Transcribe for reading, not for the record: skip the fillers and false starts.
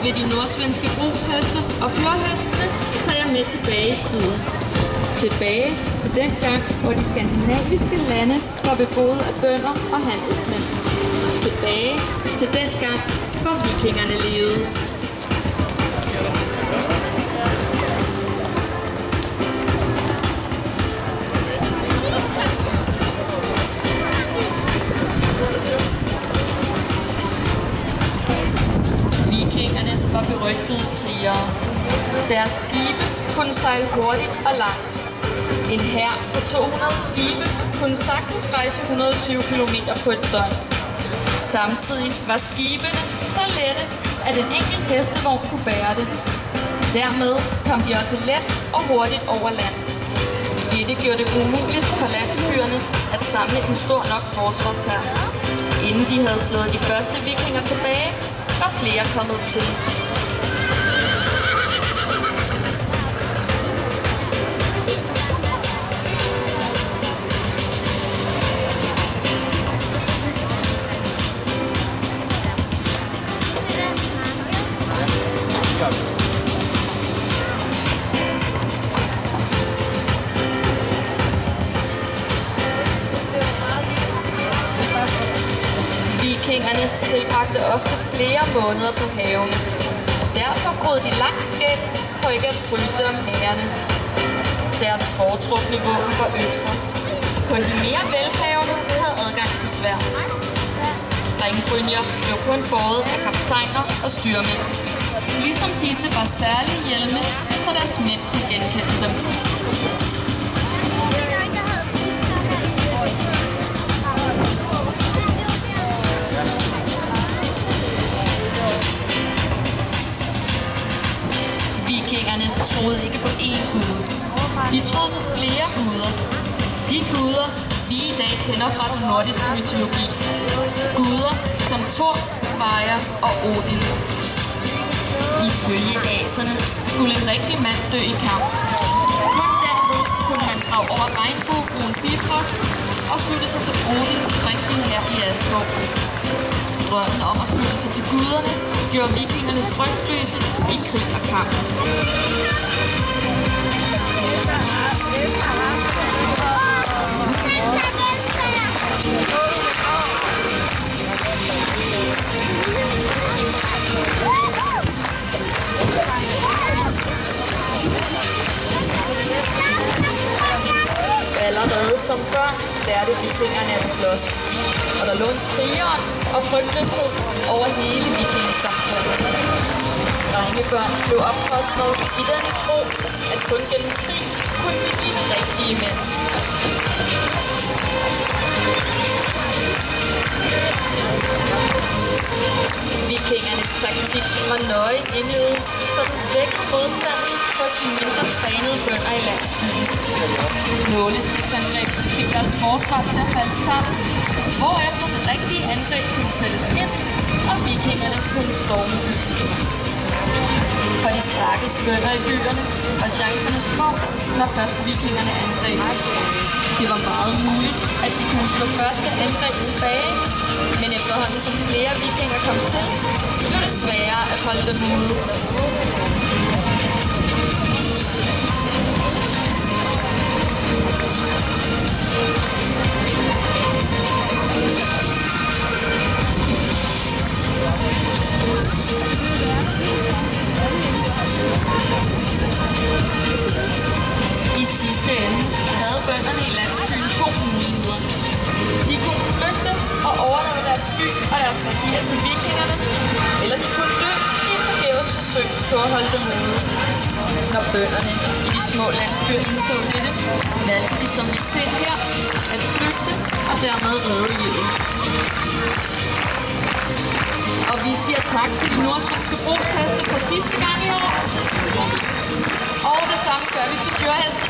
Ved de nordsvenske brugsheste og florhestene tager jeg med tilbage i tiden. Tilbage til den gang, hvor de skandinaviske lande var beboet af bønder og handelsmænd. Tilbage til den gang, hvor vikingerne levede. Vikingerne var berygtede krigere. Deres skibe kunne sejle hurtigt og langt. En hær på 200 skibe kunne sagtens rejse 120 km på et døgn. Samtidig var skibene så lette, at en enkelt hestevogn kunne bære det. Dermed kom de også let og hurtigt over land. Dette gjorde det umuligt for landsbyerne at samle en stor nok forsvarshær. Inden de havde slået de første vikinger tilbage, var flere kommet til. Vikingerne tilbragte ofte flere måneder på havene. Derfor groede de langt skæg for ikke at fryse om hærene. Deres foretrukne våben var økser. Kun de mere velhavende havde adgang til sværd. Ringbrynjer blev kun båret af kaptajner og styrmænd. Ligesom disse var særlige hjelme, så deres mænd kunne genkende dem. Vikingerne troede ikke på én gud. De troede på flere guder. De guder, vi i dag kender fra den nordiske mytologi. Guder som Thor, Freja og Odin. Ifølge aserne skulle en rigtig mand dø i kamp. Kun derved kunne man drage over regnbuebroen Bifrost og slutte sig til Odins rigtige hær i Asgård. Drømmen om at slutte sig til guderne gjorde vikingerne frygtløse i krig og kamp. Allerede som børn lærte vikingerne at slås, og der lå en krigeren og frygtløshed over hele vikingesamfundet. Drengebørn blev opfostret i den tro, at kun gennem krig kunne de blive rigtige mænd. Vikingernes taktik var nøje indøvet, så den svækkede modstanden hos de mindre trænede bønder i landsbyen. Nålestiksangreb fik deres forsvar til at falde sammen, hvorefter det rigtige angreb kunne sættes ind, og vikingerne kunne storme byen. For de stakkels bønder i byerne var chancerne små, når først vikingerne angreb. Det var meget muligt, at de kunne slå første angreb tilbage, men efterhånden som flere vikinger kom til, blev det sværere at holde dem ude. I sidste ende havde bønderne i landsbyen to muligheder. De kunne flygte og overlade deres by og deres værdier til vikingerne, eller de kunne dø i et forgæves forsøg på at holde dem ude. Når bønderne i de små landsbyer indså dette, valgte de, som vi ser her, at flygte og dermed redde livet. Og vi siger tak til de nordsvenske brugsheste for sidste gang i år. Og det samme gør vi til dyreheste